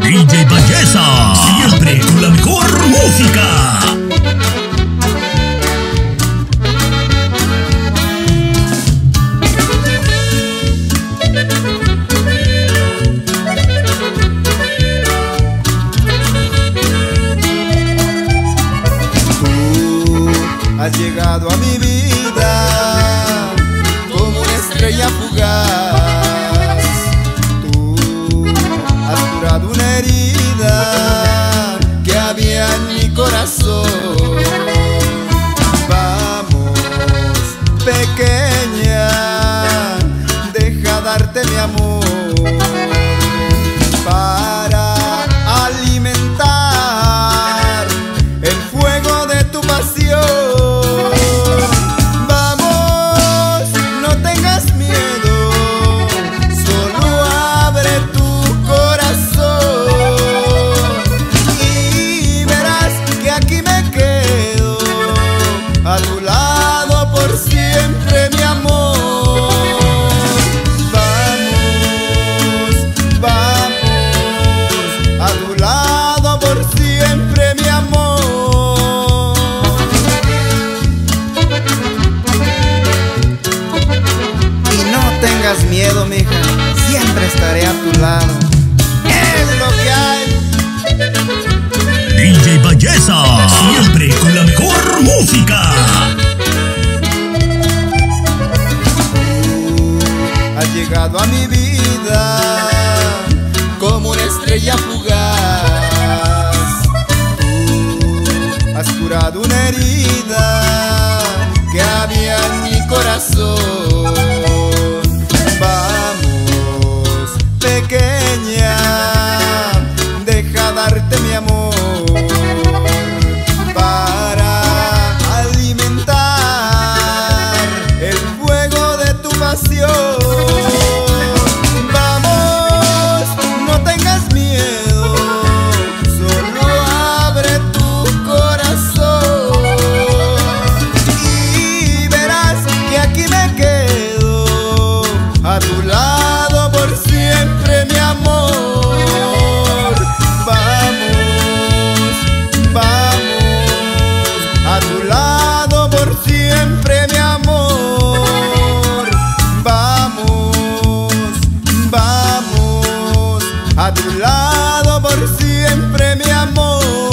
DJ Belleza, siempre con la mejor música. Has llegado a mi vida como una estrella fugaz. Tú has curado una herida que había en mi corazón. Vamos, pequeña, deja darte mi amor para alimentar el fuego de tu pasión. A tu lado por siempre, mi amor. Vamos, vamos, a tu lado por siempre, mi amor. Y no tengas miedo, mija, siempre estaré a tu lado. Es lo que hay. DJ Belleza, siempre con la mejor música. Has llegado a mi vida como una estrella fugaz. Tú has curado una herida que había en mi corazón. Vamos, pequeña, deja darte mi amor para alimentar el fuego de tu pasión. Vamos, no tengas miedo, solo abre tu corazón y verás que aquí me quedo a tu lado por siempre, mi amor. A tu lado por siempre, mi amor. Vamos, vamos, a tu lado por siempre, mi amor.